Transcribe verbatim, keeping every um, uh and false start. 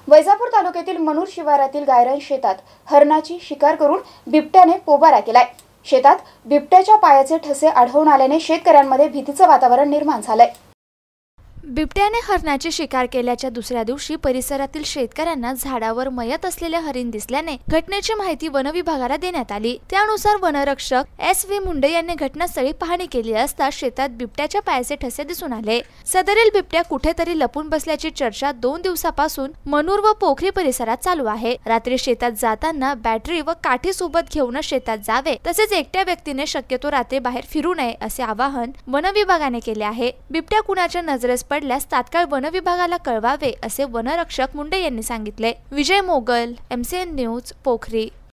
वैजापूर तालुक्यातील मनूर शिवारातील गायरान शेतात हरणाची शिकार करून बिबट्याने पोबारा केलाय। शेतात बिबट्याच्या पायाचे ठसे आढळून आल्याने शेतकऱ्यांमध्ये भीतीचे वातावरण निर्माण झालंय। बिबट्याने हरणाची शिकार केल्याच्या दुसऱ्या दिवशी परिसरातील शेतकऱ्यांना झाडावर मयत असलेले हरिण दिसल्याने घटनेची माहिती वन विभागाला देण्यात आली। त्यानुसार वनरक्षक एस व्ही मुंडे यांनी घटनास्थळी पाहणी केली असता शेतात बिबट्याच्या पायाचे ठसे दिसून आले। सदरील बिबट्या कुठेतरी लपून बसल्याची चर्चा दोन दिवसापासून मनूर व पोखरी परिसरात चालू आहे। रात्री शेतात जाताना बॅटरी व काठी सोबत घेऊन शेतात जावे, तसेच एकट्या व्यक्तीने शक्यतो रात्री बाहेर फिरू नये असे आवाहन वन विभागाने केले आहे। बिबट्या कुणाच्या नजरेस पडल्यास तात्काळ वन विभागाला कळवावे असे वनरक्षक मुंडे यांनी सांगितले। Vijay Mogal, M C N news, पोखरी।